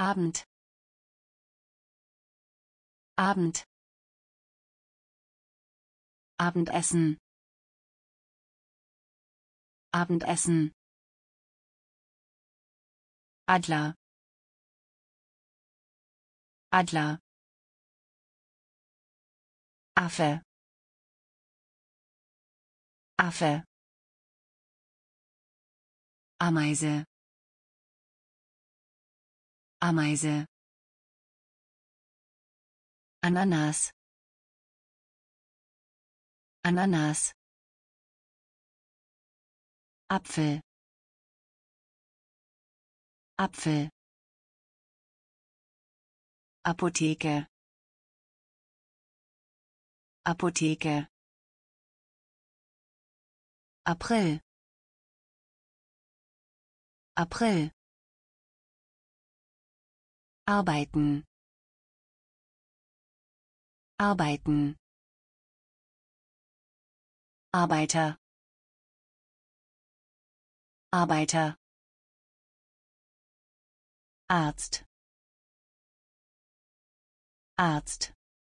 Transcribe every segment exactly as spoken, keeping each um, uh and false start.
Abend Abend Abendessen Abendessen Adler Adler Affe Affe Ameise Ameise Ananas Ananas Apfel Apfel Apotheke Apotheke April April Arbeiten Arbeiten Arbeiter Arbeiter Arzt Arzt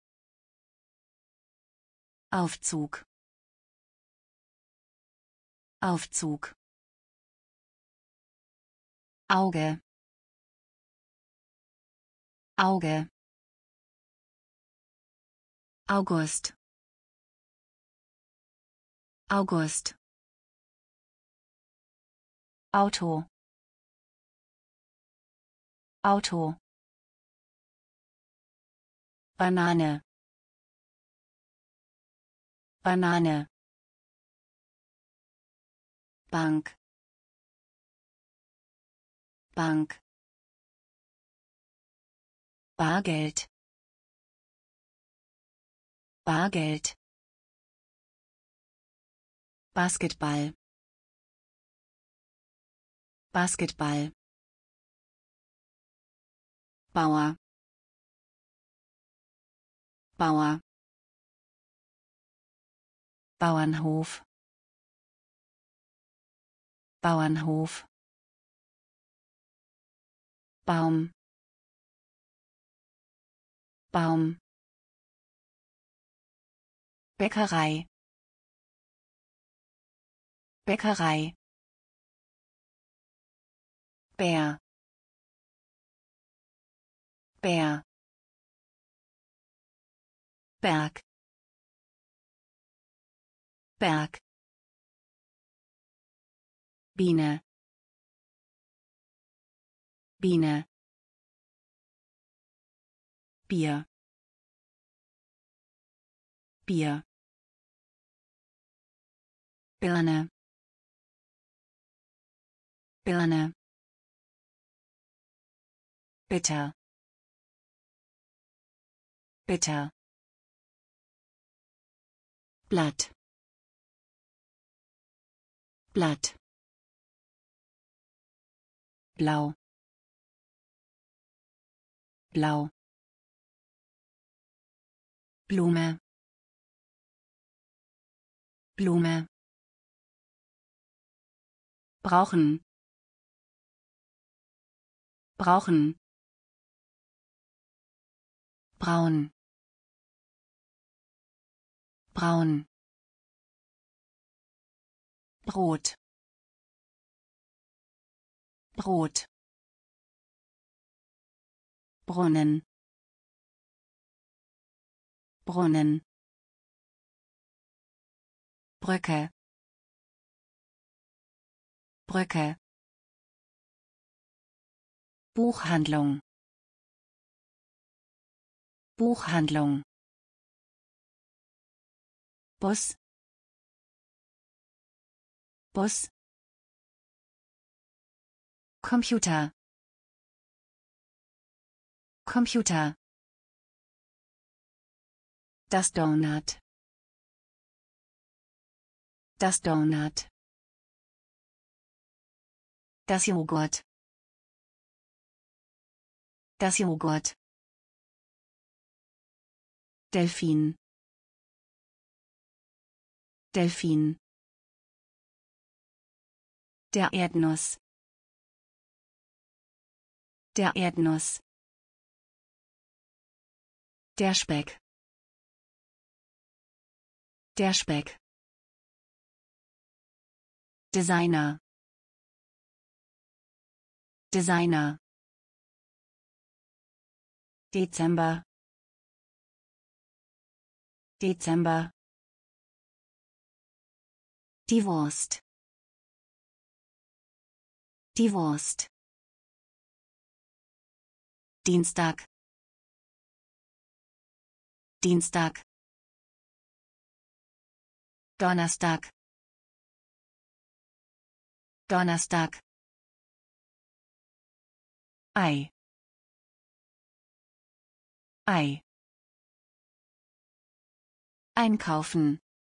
Aufzug Aufzug Auge Auge August August Auto Auto Banane Banane Bank Bank Bargeld Bargeld Basketball Basketball Bauer Bauer Bauernhof Bauernhof Baum Baum Bäckerei Bäckerei Bär Bär Berg Berg Biene Biene Bier Bier Birne Birne Bitter Bitter Blatt Blatt Blau Blau Blume Blume brauchen brauchen braun braun Brot Brot Brunnen Brunnen Brücke Brücke Buchhandlung Buchhandlung Bus Bus Computer Computer Das Donut Das Donut Das Joghurt Das Joghurt Delfin Delfin Der Erdnuss Der Erdnuss. Der Speck. Der Speck. Designer. Designer. Dezember. Dezember. Die Wurst. Die Wurst. Dienstag. Dienstag. Donnerstag. Donnerstag. Ei. Ei. Einkaufen.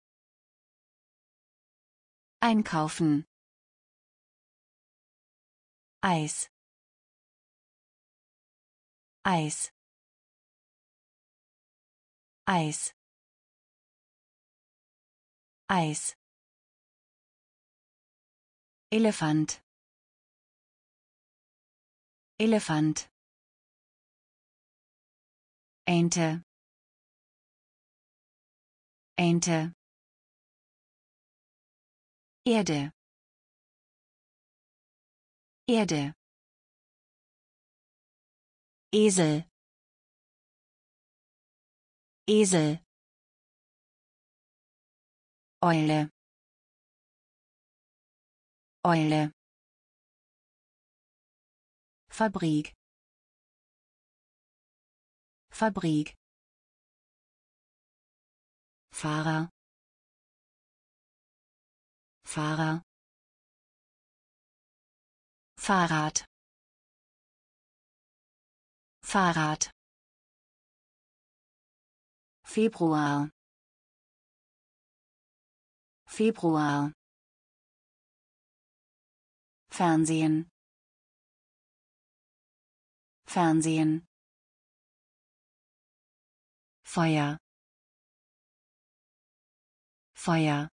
Einkaufen. Eis. Eis. Eis. Eis. Elefant. Elefant. Ente. Ente. Erde. Erde. Esel. Esel. Eule. Eule. Fabrik. Fabrik. Fahrer. Fahrer. Fahrrad. Fahrrad. Februar. Februar. Fernsehen. Fernsehen. Feuer. Feuer.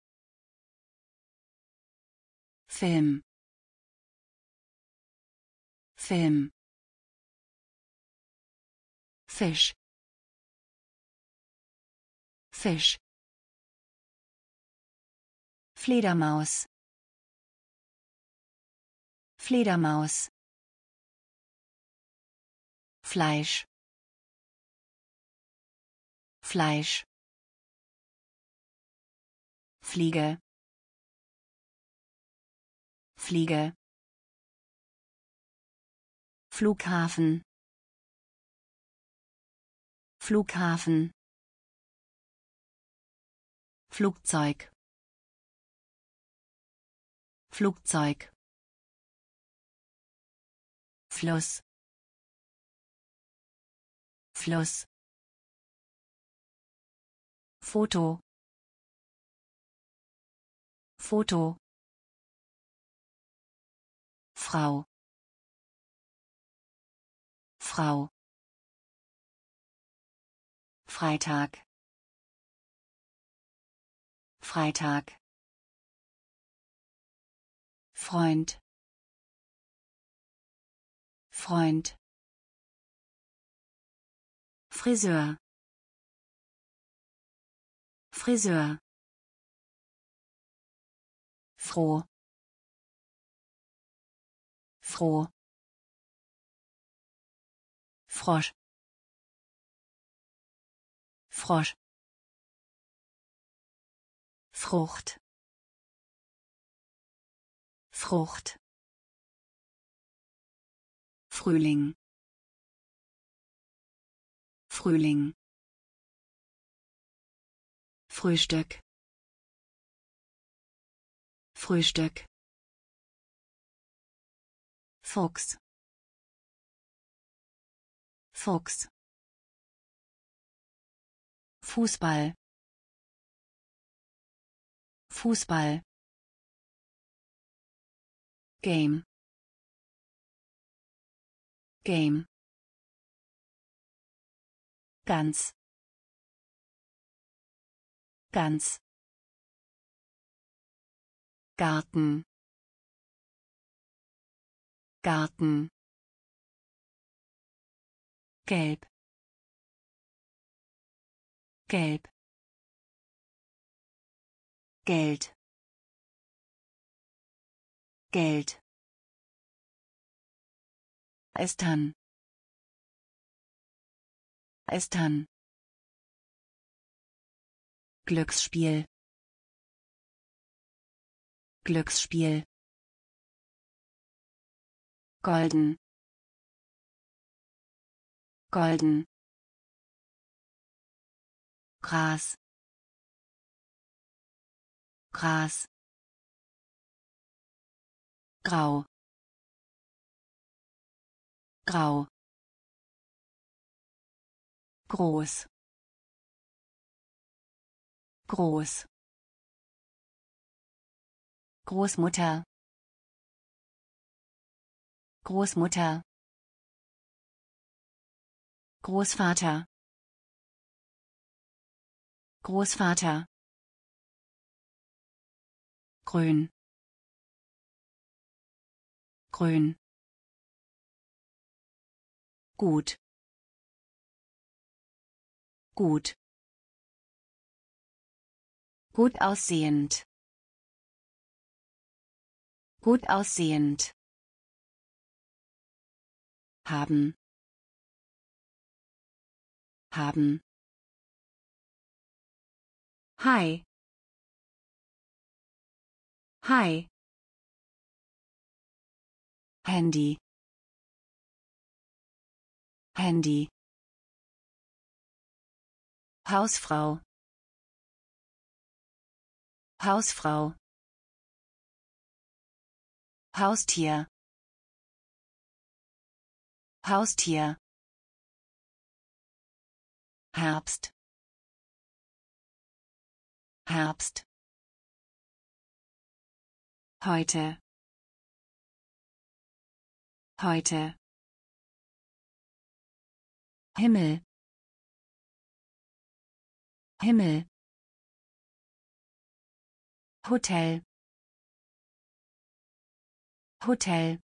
Film. Film. Fisch. Fisch. Fledermaus. Fledermaus. Fleisch. Fleisch. Fliege. Fliege. Flughafen. Flughafen. Flugzeug. Flugzeug. Fluss. Fluss. Foto. Foto. Frau. Frau. Freitag. Freitag. Freund. Freund. Friseur. Friseur. Froh. Froh. Frosch. Frosch. Frucht. Frucht. Frühling. Frühling. Frühstück. Frühstück. Fuchs. Fuchs. Fußball. Fußball. Game. Game. Ganz. Ganz. Garten. Garten. gelb, gelb, Geld, Geld, Estern, Estern, Glücksspiel, Glücksspiel, golden, golden, Gras, Gras, grau, grau, groß, groß, Großmutter, Großmutter, Großvater, Großvater, grün, grün, gut, gut, gut aussehend, gut aussehend, haben, haben, hi, hi, Handy, Handy, Hausfrau, Hausfrau, Haustier, Haustier, Herbst, Herbst, heute, heute, Himmel, Himmel, Hotel, Hotel,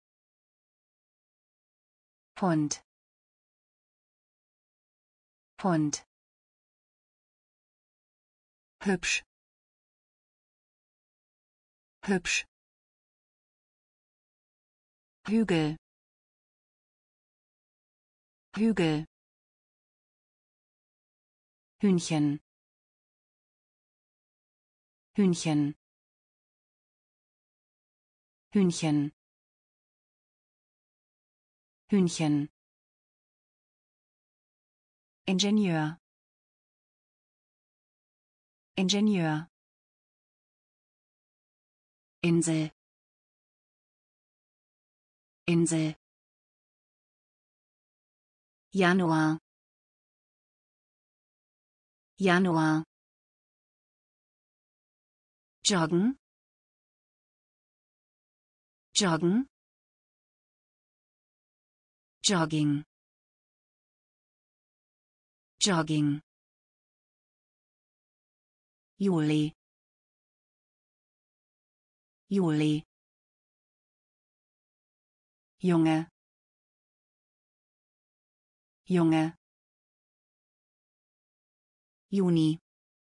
Pfund, Pfund, hübsch, hübsch, Hügel, Hügel, Hühnchen, Hühnchen, Hühnchen, Hühnchen, Ingenieur, Ingenieur, Insel, Insel, Januar, Januar, joggen, joggen, jogging, jogging, Juli, Juli, Junge, Junge, Juni,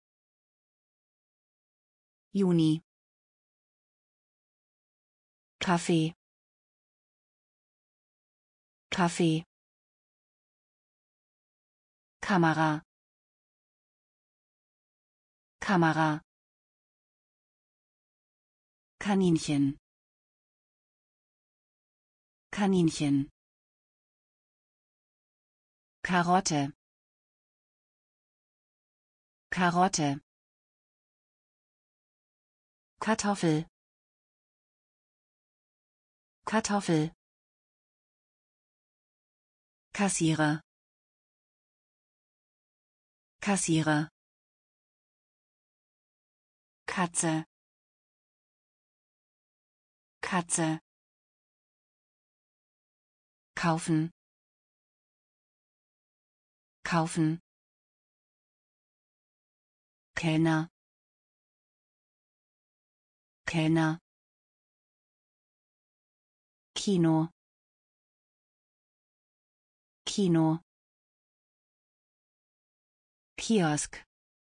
Juni, Kaffee, Kaffee, Kamera, Kamera, Kaninchen, Kaninchen, Karotte, Karotte, Kartoffel, Kartoffel, Kassierer, Kassierer, Katze, Katze, kaufen, kaufen, Kellner, Kellner, Kino, Kino, Kiosk,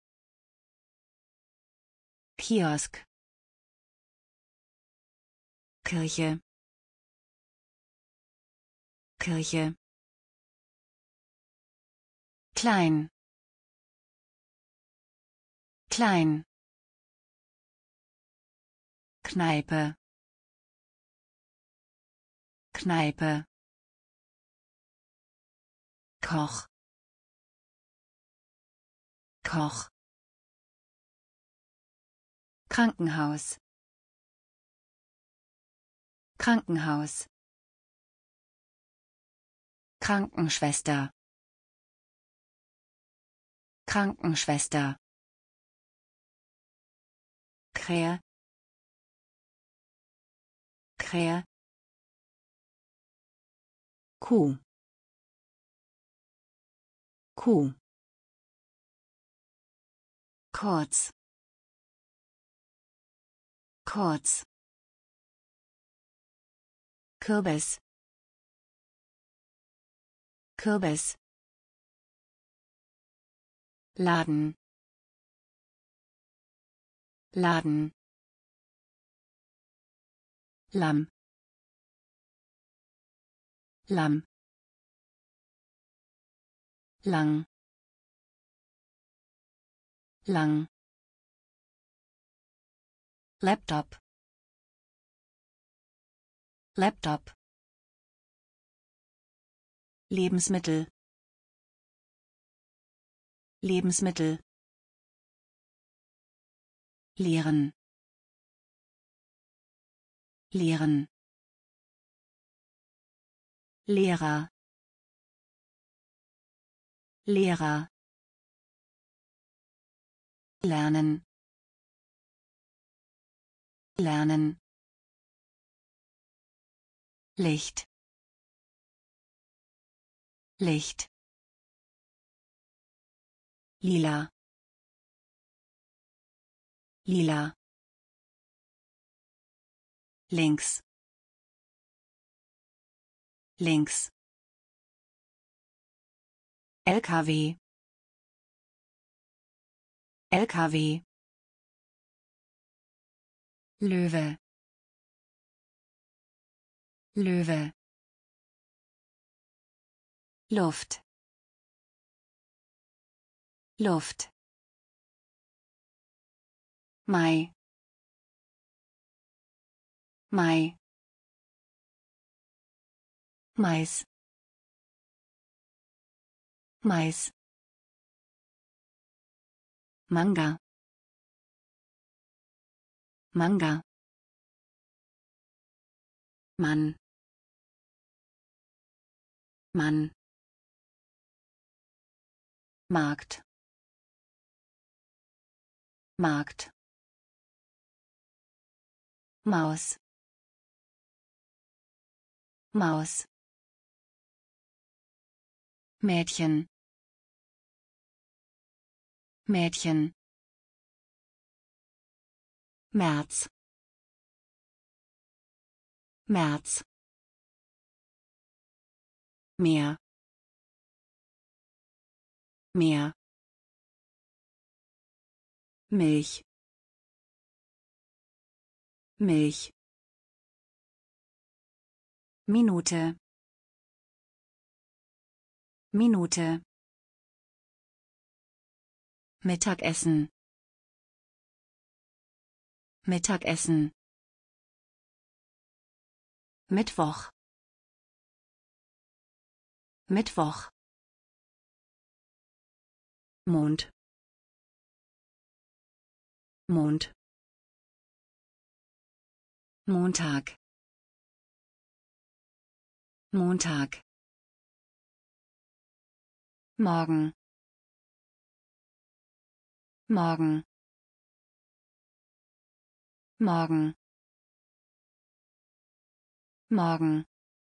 Kiosk, Kirche, Kirche, klein, klein, Kneipe, Kneipe, Koch, Koch, Krankenhaus, Krankenhaus, Krankenschwester, Krankenschwester, Krähe, Krähe, Kuh, Kuh, kurz, kurz, Kürbis, Kürbis, Laden, Laden, Lamm, Lamm, lang, lang, Laptop, Laptop, Lebensmittel, Lebensmittel, lehren, lehren, Lehrer, Lehrer, lernen, lernen, Licht, Licht, lila, lila, links, links, L K W, L K W, Löwe, Löwe, Luft, Luft, Mai, Mai, Mais, Mais, Manga, Manga, Mann, Mann, Markt, Markt, Maus, Maus, Mädchen, Mädchen, März, März, Meer, Meer, Milch, Milch, Minute, Minute, Mittagessen, Mittagessen, Mittwoch, Mittwoch, Mond, Mond, Montag, Montag, morgen, morgen, morgen, morgen,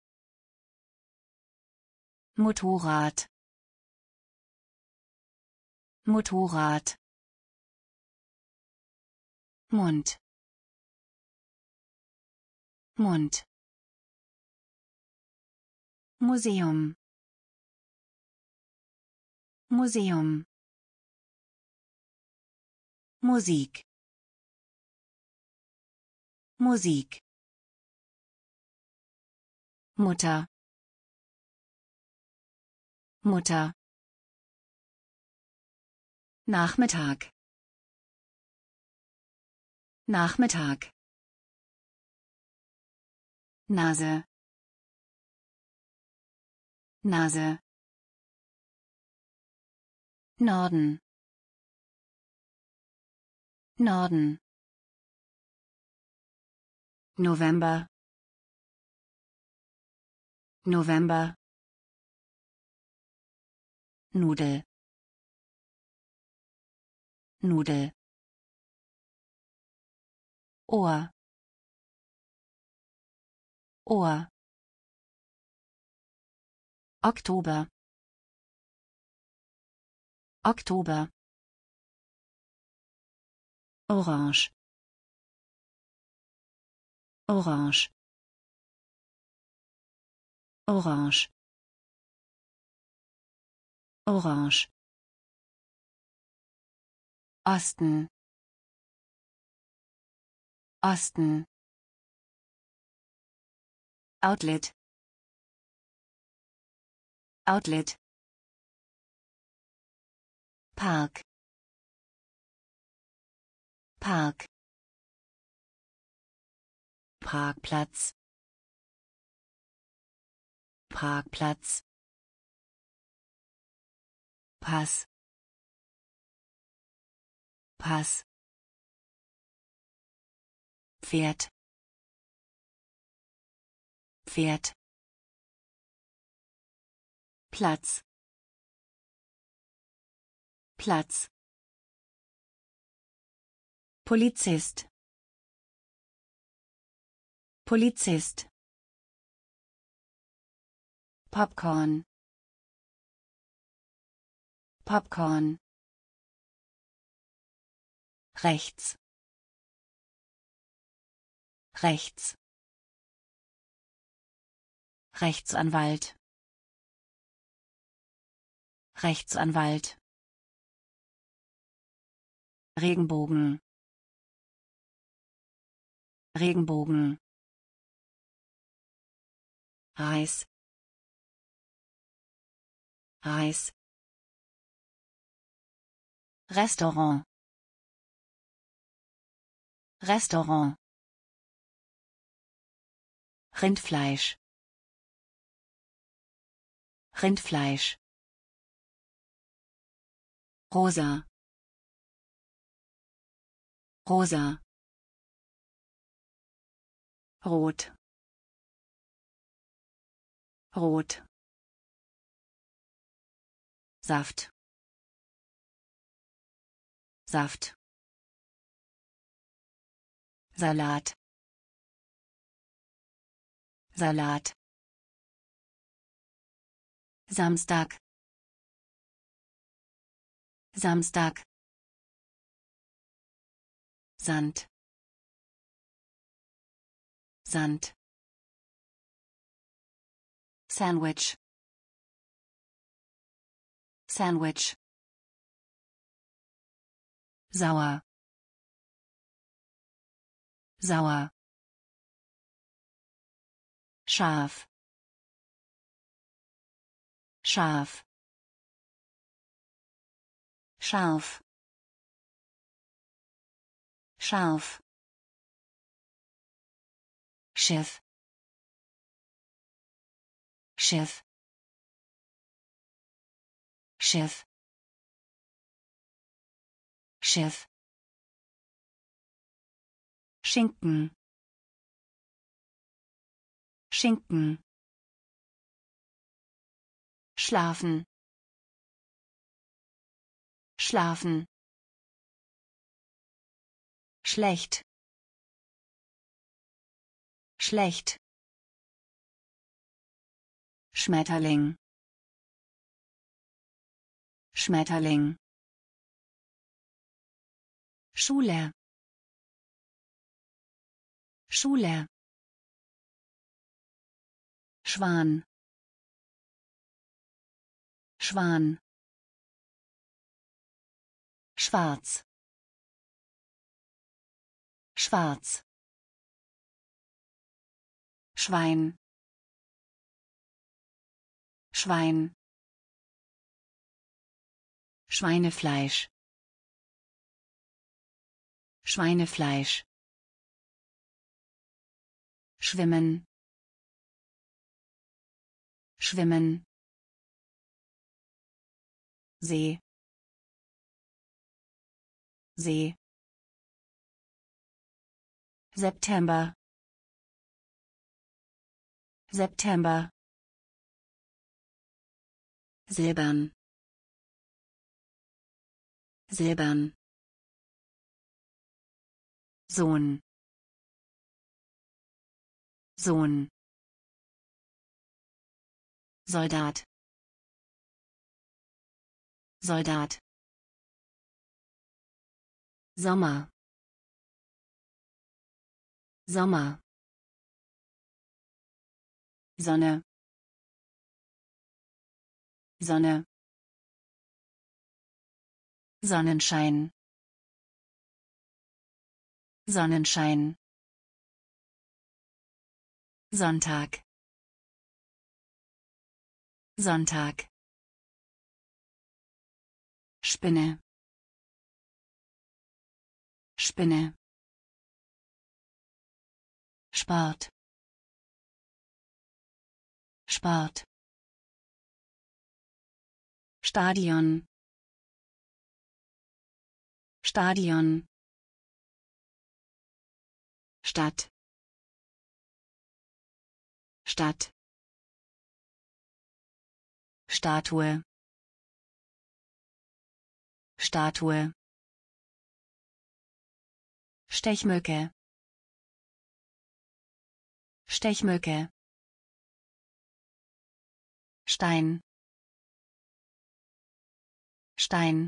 Motorrad, Motorrad, Mund, Mund, Museum, Museum, Musik Musik Mutter Mutter Nachmittag Nachmittag Nase Nase Norden Norden November November Nudel Nudel Ohr Ohr Oktober Oktober Orange Orange Orange Orange Osten Osten Outlet Outlet Park Park Parkplatz Parkplatz Pass Pass Pferd Pferd Platz Platz Polizist Polizist Popcorn Popcorn rechts rechts Rechtsanwalt Rechtsanwalt Regenbogen Regenbogen Reis Reis Restaurant Restaurant Rindfleisch Rindfleisch rosa rosa rot rot Saft Saft Salat Salat Samstag Samstag Sand Sand Sandwich Sandwich sauer sauer scharf scharf scharf scharf Schiff Schiff Schiff Schiff Schinken Schinken Schlafen Schlafen Schlecht Schlecht Schmetterling Schmetterling Schule Schule Schwan Schwan Schwarz Schwarz. Schwein. Schwein. Schweinefleisch. Schweinefleisch. Schwimmen. Schwimmen. See. See. September. September. Silbern. Silbern. Sohn. Sohn. Soldat. Soldat. Sommer. Sommer. Sonne. Sonne. Sonnenschein. Sonnenschein. Sonntag. Sonntag. Spinne. Spinne. Sport. Sport. Stadion. Stadion. Stadt. Stadt. Statue. Statue. Stechmücke. Stechmücke. Stein. Stein.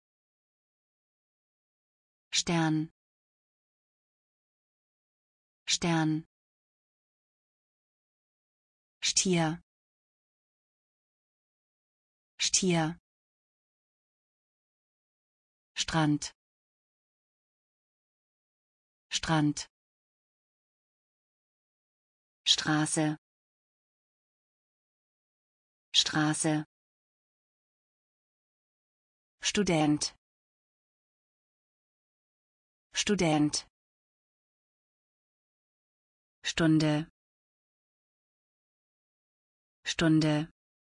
Stern. Stern. Stier. Stier. Strand. Strand. Straße. Straße. Student. Student. Stunde. Stunde.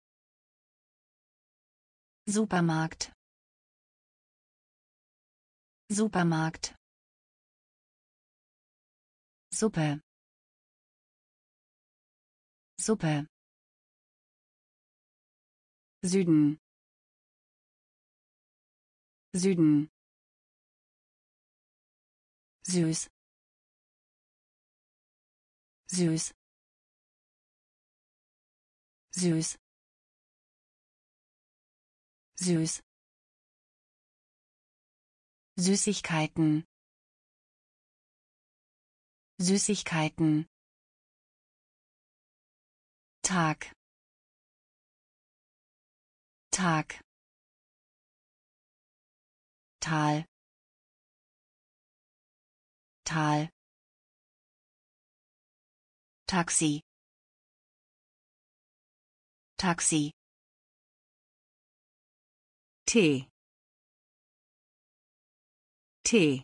Supermarkt. Supermarkt. Suppe. Suppe. Süden. Süden. Süß. Süß. Süß. Süß. Süßigkeiten. Süßigkeiten. Tag. Tag. Tal. Tal. Taxi. Taxi. Tee. Tee.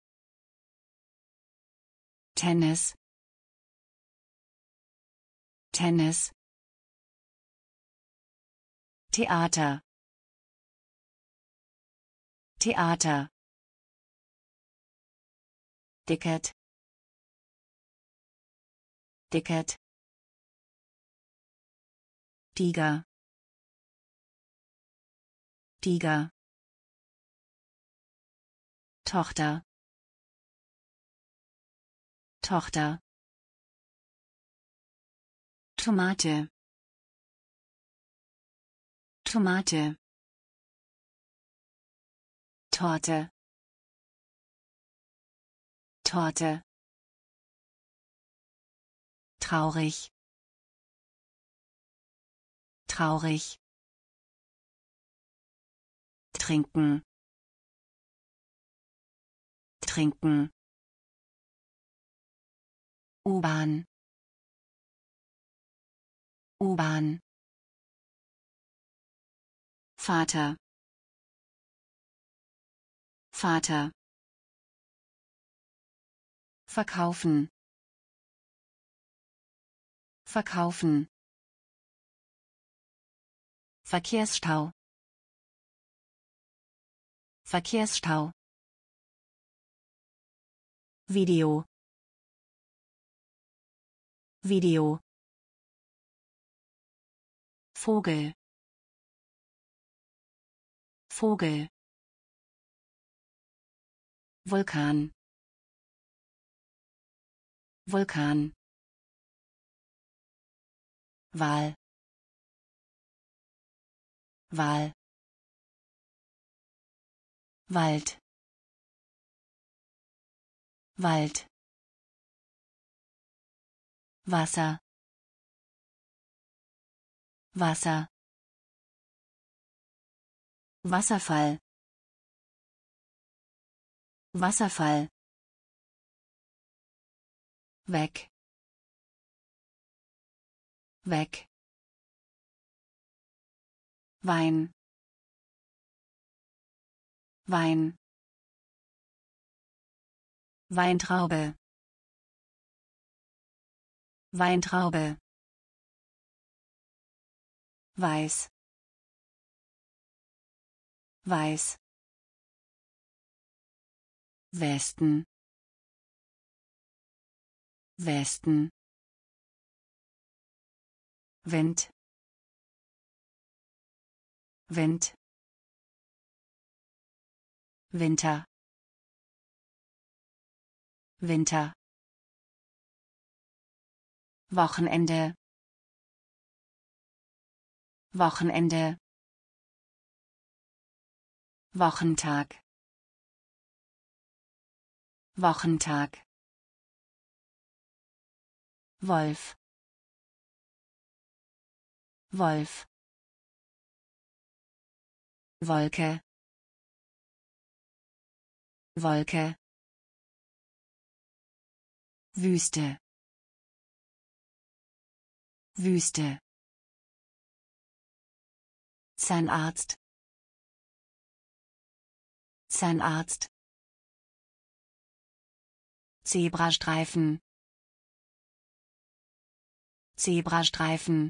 Tennis. Tennis. Theater. Theater. Ticket. Ticket. Tiger. Tiger. Tochter. Tochter. Tomate. Tomate. Torte. Torte. Traurig. Traurig. Trinken. Trinken. U-Bahn, U-Bahn. Vater, Vater. Verkaufen, verkaufen. Verkehrsstau, Verkehrsstau. Video, Video. Vogel, Vogel. Vulkan, Vulkan. Wahl, Wahl. Wald, Wald. Wasser, Wasser. Wasserfall, Wasserfall. Weg, weg. Wein, Wein. Weintraube, Weintraube. Weiß, weiß. Westen, Westen. Wind, Wind. Winter, Winter. Wochenende, Wochenende. Wochentag, Wochentag. Wolf, Wolf. Wolke, Wolke. Wüste, Wüste. Zahnarzt, Zahnarzt. Zebrastreifen, Zebrastreifen.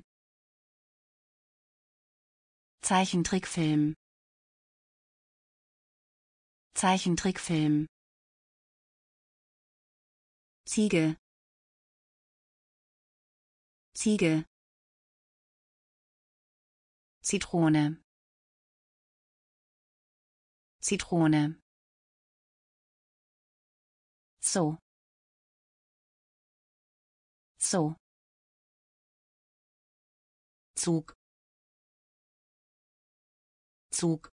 Zeichentrickfilm, Zeichentrickfilm. Ziege, Ziege. Zitrone, Zitrone. So, so. Zug, Zug.